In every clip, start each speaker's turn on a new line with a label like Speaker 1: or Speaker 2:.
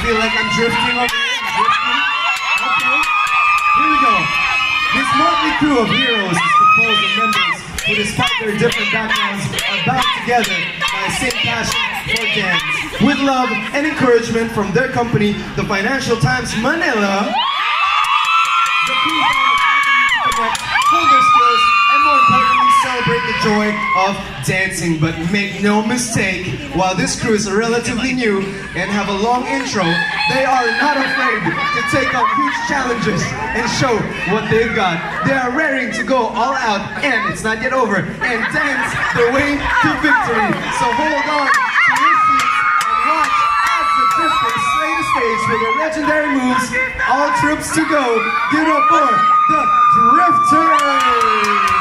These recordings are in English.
Speaker 1: feel like I'm drifting over here. Okay, here we go. This motley crew of heroes is composed of members who, despite their different backgrounds, are bound together by a same passion for dance. With love and encouragement from their company, the Financial Times Manila, the crew to connect, hone their skills, and more importantly, celebrate the joy of dancing. But make no mistake, while this crew is relatively new and have a long intro, they are not afraid to take on huge challenges and show what they've got. They are raring to go all out, and it's not yet over, and dance their way to victory. So hold on to your seats and watch as the drifters slay the stage with their legendary moves. All troops to go. Give it up for the drifters!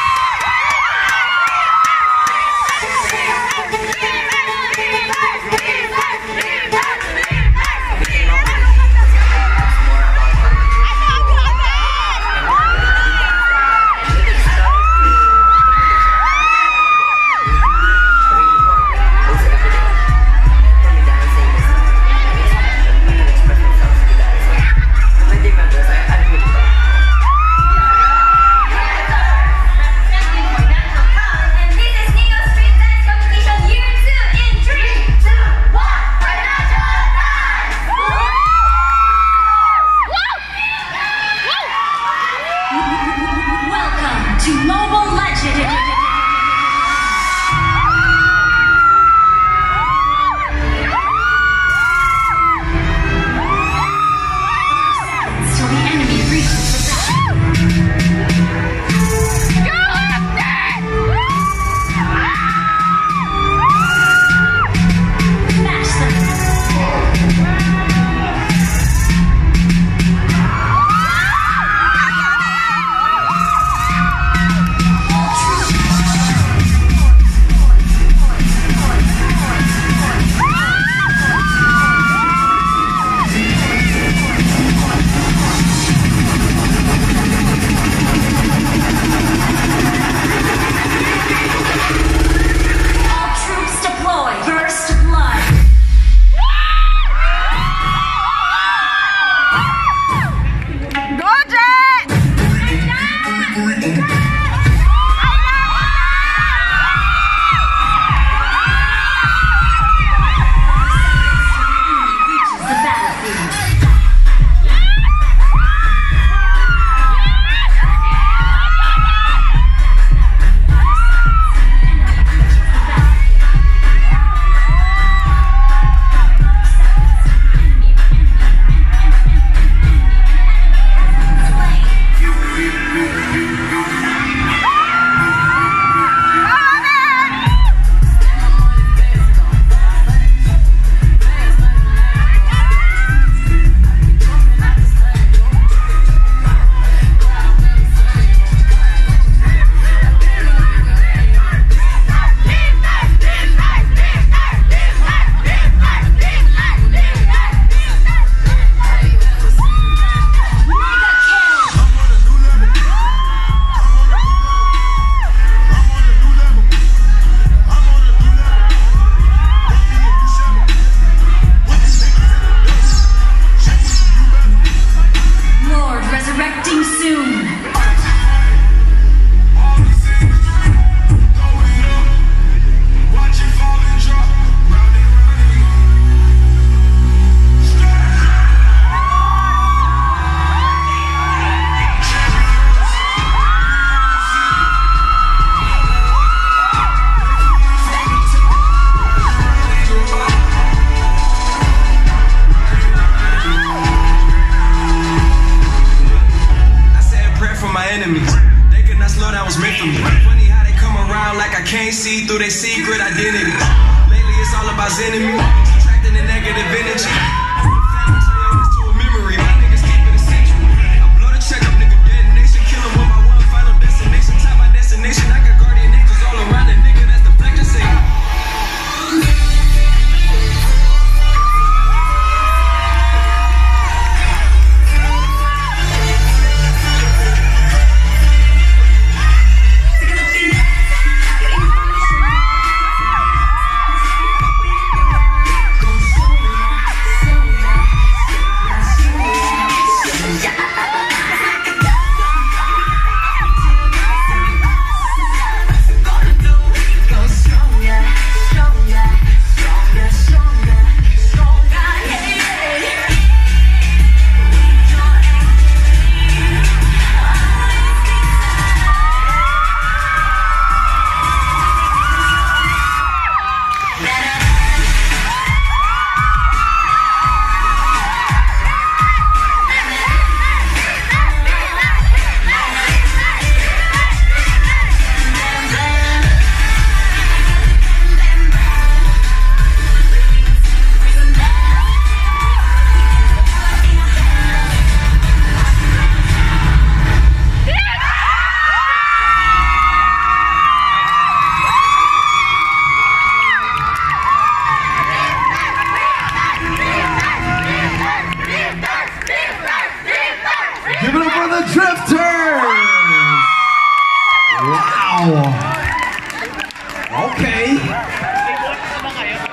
Speaker 2: see through their secret identities. Lately it's all about enemy, subtracting the negative energy. Family turn this to a memory. My niggas keep it essential. I blow the check up, nigga, detonation. Kill him with my one final destination. Top my destination. I got guardian angels all around the nigga. That's the flex to say.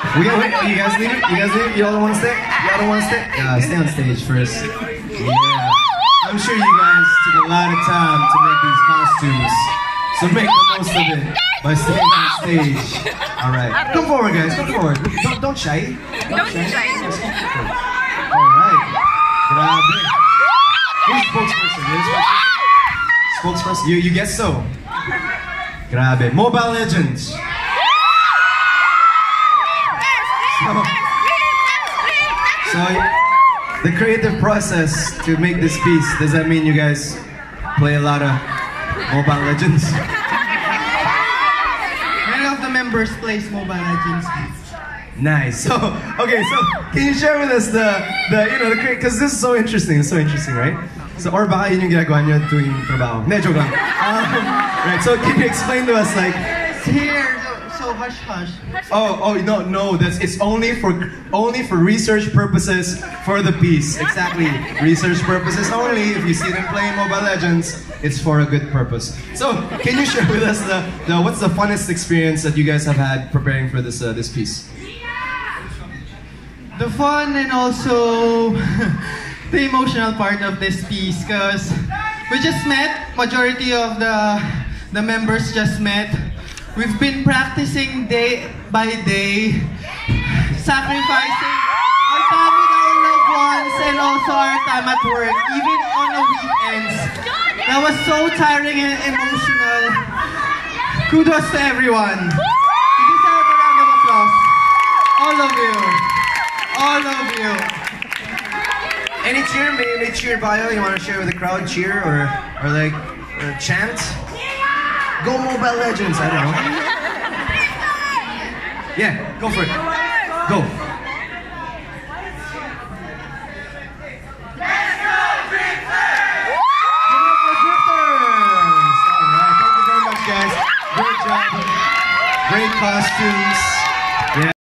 Speaker 1: You guys leave? You guys leave? You all don't want to stay? Y'all don't want to stay? Stay on stage first. Yeah. I'm sure you guys took a lot of time to make these costumes. So make the most of it by staying on stage. Alright. Come forward, guys. Come forward. Don't shy. Don't shy. Alright. Grabe. Who's spokesperson? Spokesperson? You guess so. Grabe. Mobile Legends. So, the creative process to make this piece, does that mean you guys play a lot of Mobile Legends?
Speaker 3: Many of the members plays Mobile Legends.
Speaker 1: Nice. So, okay, so can you share with us the because this is so interesting, right? So, or baka yun yung ginagawa nyo tuwing trabaho. Hindi, joke lang. Right, so can you explain to us like...
Speaker 3: It's here, so hush hush.
Speaker 1: Oh, no, it's only for research purposes for the piece. Exactly, research purposes only. If you see them playing Mobile Legends, it's for a good purpose. So, can you share with us what's the funnest experience that you guys have had preparing for this piece?
Speaker 3: The fun and also the emotional part of this piece, because we just met, majority of the members just met. We've been practicing day by day, sacrificing our time with our loved ones and also our time at work, even on the weekends. That was so tiring and emotional. Kudos to everyone. You deserve a round of applause. All of you. All of you.
Speaker 1: Any cheer bio you want to share with the crowd? Cheer or chant? Go Mobile Legends, I don't know. Yeah, go for it. Go. Let's go, driFTers! Give it up for driFTers! Alright, thank you very much, guys. Great job. Great costumes.